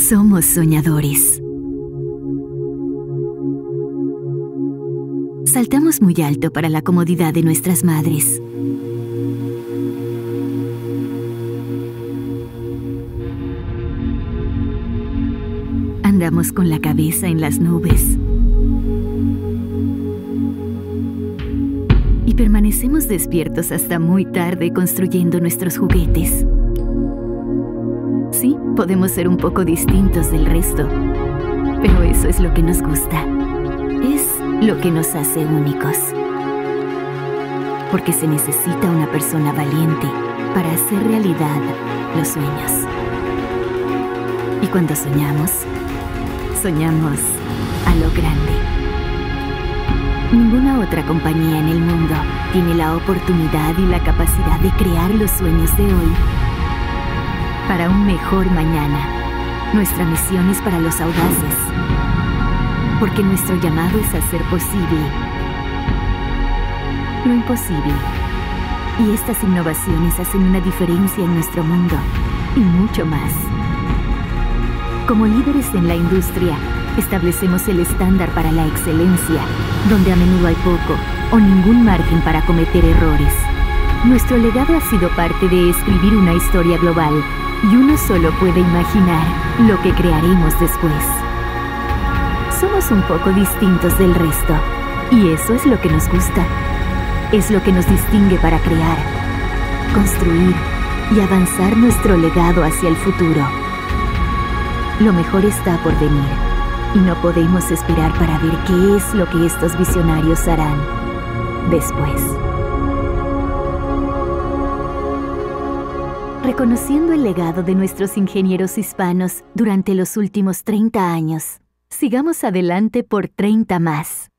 Somos soñadores. Saltamos muy alto para la comodidad de nuestras madres. Andamos con la cabeza en las nubes. Y permanecemos despiertos hasta muy tarde construyendo nuestros juguetes. Sí, podemos ser un poco distintos del resto, pero eso es lo que nos gusta. Es lo que nos hace únicos. Porque se necesita una persona valiente para hacer realidad los sueños. Y cuando soñamos, soñamos a lo grande. Ninguna otra compañía en el mundo tiene la oportunidad y la capacidad de crear los sueños de hoy para un mejor mañana. Nuestra misión es para los audaces, porque nuestro llamado es hacer posible lo imposible. Y estas innovaciones hacen una diferencia en nuestro mundo y mucho más. Como líderes en la industria, establecemos el estándar para la excelencia, donde a menudo hay poco o ningún margen para cometer errores. Nuestro legado ha sido parte de escribir una historia global, y uno solo puede imaginar lo que crearemos después. Somos un poco distintos del resto, y eso es lo que nos gusta. Es lo que nos distingue para crear, construir y avanzar nuestro legado hacia el futuro. Lo mejor está por venir, y no podemos esperar para ver qué es lo que estos visionarios harán después. Reconociendo el legado de nuestros ingenieros hispanos durante los últimos 30 años, sigamos adelante por 30 más.